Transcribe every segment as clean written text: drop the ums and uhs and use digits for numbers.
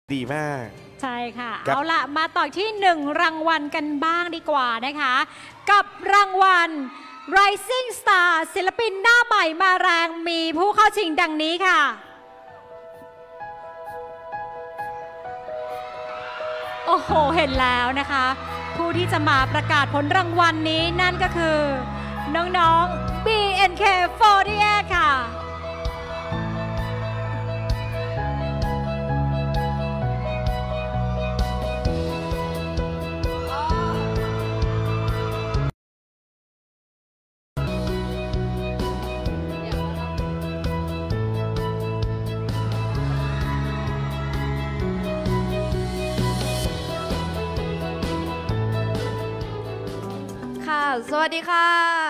ดีมากใช่ค่ะเอาละมาต่อที่1รางวัลกันบ้างดีกว่านะคะกับรางวัล Rising Star ศิลปินหน้าใหม่มาแรงมีผู้เข้าชิงดังนี้ค่ะโอ้โหเห็นแล้วนะคะผู้ที่จะมาประกาศผลรางวัลนี้นั่นก็คือน้องๆ BNK48 ค่ะสวัสดีค่ะ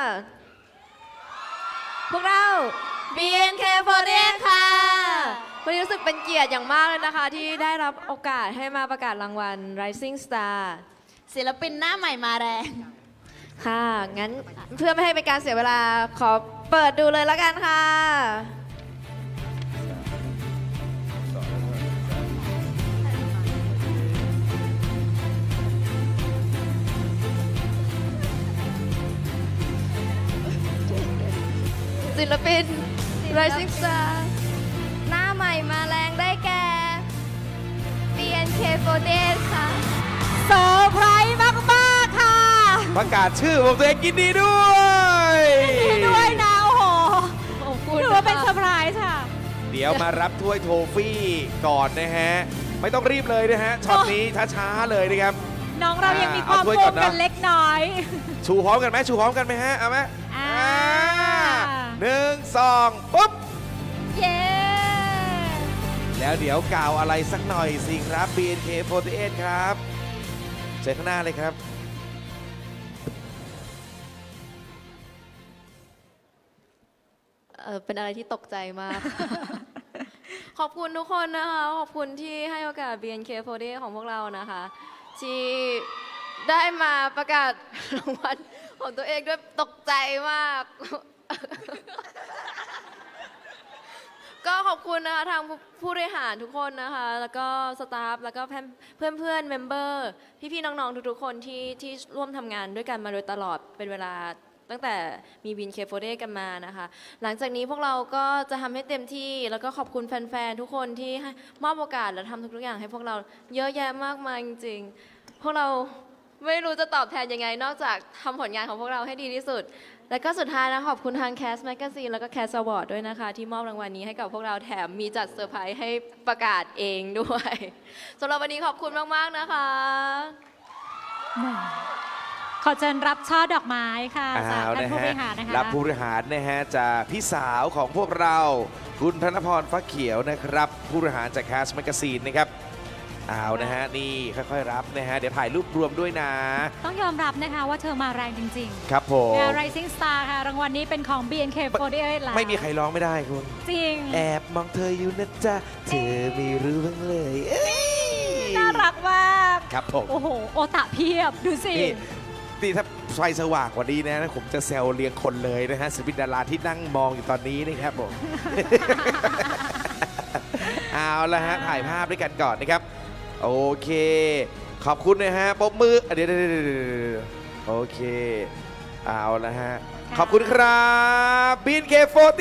พวกเรา BNK48 ค่ะวันนี้รู้สึกเป็นเกียรติอย่างมากเลยนะคะที่ได้รับโอกาสให้มาประกาศรางวัล Rising Star ศิลปินหน้าใหม่มาแรงค่ะงั้นเพื่อไม่ให้เป็นการเสียเวลาขอเปิดดูเลยแล้วกันค่ะศิลปิน Rising Star หน้าใหม่มาแรงได้แก่ BNK48 ค่ะเซอร์ไพรส์มากๆค่ะประกาศชื่อของตัวเองยินดีด้วยยินดีด้วยนะโอ้โหถือว่าเป็นเซอร์ไพรส์ค่ะเดี๋ยวมารับถ้วยโทฟี่ก่อนนะฮะไม่ต้องรีบเลยนะฮะช็อตนี้ช้าๆเลยนะครับน้องเรายังมีความโกงกันเล็กน้อยชูพร้อมกันไหมชูพร้อมกันไหมฮะเอาไหม1 2ปุ๊บเย้แล้วเดี๋ยวกล่าวอะไรสักหน่อยสิครับ BNK48 ครับเชิญข้างหน้าเลยครับเป็นอะไรที่ตกใจมาก ขอบคุณทุกคนนะคะขอบคุณที่ให้โอกาส BNK48 ของพวกเรานะคะที่ได้มาประกาศรางวัลของตัวเองด้วยตกใจมากก็ขอบคุณนะคะทางผู้บริหารทุกคนนะคะแล้วก็สตาฟแล้วก็เพื่อนเมมเบอร์พี่ๆน้องๆทุกๆคนที่ร่วมทำงานด้วยกันมาโดยตลอดเป็นเวลาตั้งแต่มี BNK48 กันมานะคะหลังจากนี้พวกเราก็จะทำให้เต็มที่แล้วก็ขอบคุณแฟนๆทุกคนที่มอบโอกาสและทำทุกๆอย่างให้พวกเราเยอะแยะมากมายจริงๆพวกเราไม่รู้จะตอบแทนยังไงนอกจากทำผลงานของพวกเราให้ดีที่สุดและก็สุดท้ายนะขอบคุณทาง Cast Magazine แล้วก็ Cast Award ด้วยนะคะที่มอบรางวัลนี้ให้กับพวกเราแถมมีจัดเซอร์ไพรส์ให้ประกาศเองด้วยสำหรับวันนี้ขอบคุณมากๆนะคะขอเชิญรับช่อดอกไม้ค่ะจากท่านผู้บริหารนะคะรับผู้บริหารนะฮะจากพี่สาวของพวกเราคุณธนพรฟ้าเขียวนะครับผู้บริหารจาก Cast Magazine นะครับเอานะฮะนี่ค่อยๆรับนะฮะเดี๋ยวถ่ายรูปรวมด้วยนะต้องยอมรับนะคะว่าเธอมาแรงจริงๆครับผม Rising Star ค่ะรางวัลนี้เป็นของ BNK48 แล้วไม่มีใครร้องไม่ได้คุณจริงแอบมองเธออยู่นะจ๊ะเธอไม่รู้บ้างเลยน่ารักมากครับผมโอ้โหโอตะเพียบดูสินี่ถ้าไฟสว่างกว่านี้นะผมจะแซวเรียงคนเลยนะฮะศิลปินดาราที่นั่งมองอยู่ตอนนี้นะครับผมเอาละฮะถ่ายภาพด้วยกันก่อนนะครับโอเคขอบคุณนะฮะปรบมือเดี๋ยวโอเคเอาละฮะขอบคุณครับ BNK48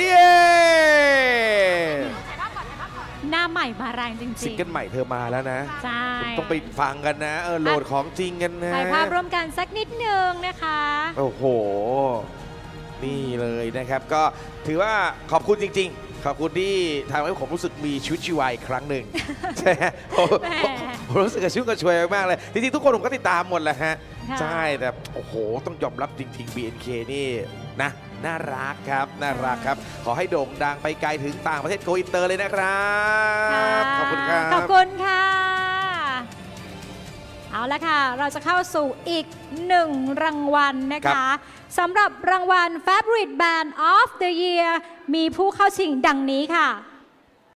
หน้าใหม่มาแรงจริงๆซิงเกิลใหม่เธอมาแล้วนะใช่ต้องไปฟังกันนะโหลดของจริงกันนะถ่ายภาพร่วมกันสักนิดนึงนะคะโอ้โหนี่เลยนะครับก็ถือว่าขอบคุณจริงๆขอบคุณที่ทำให้ผมรู้สึกมีชีวิตชีวาอีกครั้งหนึ่งใช่ผมรู้สึกกระชุ่มกระชวยมากเลยจริงๆทุกคนผมก็ติดตามหมดแหละฮะใช่แต่โอ้โหต้องยอมรับจริงๆ BNK นี่นะน่ารักครับน่ารักครับขอให้โด่งดังไปไกลถึงต่างประเทศโกอินเตอร์เลยนะครับขอบคุณครับขอบคุณค่ะเอาละค่ะเราจะเข้าสู่อีก1รางวัลนะคะสำหรับรางวัล Favorite Band of the Year มีผู้เข้าชิงดังนี้ค่ะ